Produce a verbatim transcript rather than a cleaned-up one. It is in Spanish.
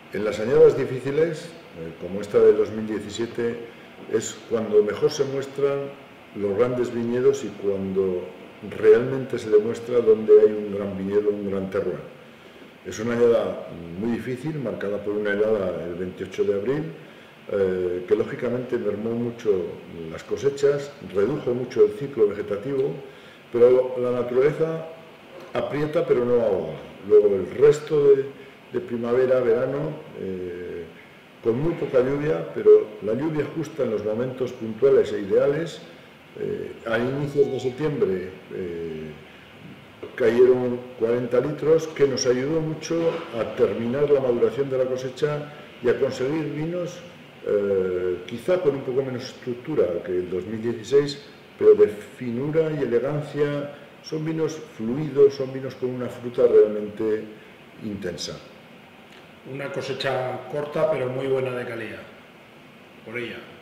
En las añadas difíciles, eh, como esta de dos mil diecisiete, es cuando mejor se muestran los grandes viñedos y cuando realmente se demuestra dónde hay un gran viñedo, un gran terroir. Es una añada muy difícil, marcada por una helada el veintiocho de abril, eh, que lógicamente mermó mucho las cosechas, redujo mucho el ciclo vegetativo, pero la naturaleza aprieta pero no ahoga. Luego el resto de, de primavera, verano, eh, con muy poca lluvia, pero la lluvia justa en los momentos puntuales e ideales. Eh, a inicios de septiembre eh, cayeron cuarenta litros, que nos ayudó mucho a terminar la maduración de la cosecha y a conseguir vinos eh, quizá con un poco menos estructura que el dos mil dieciséis, pero de finura y elegancia. Son vinos fluidos, son vinos con una fruta realmente intensa. Una cosecha corta pero muy buena de calidad, por ella.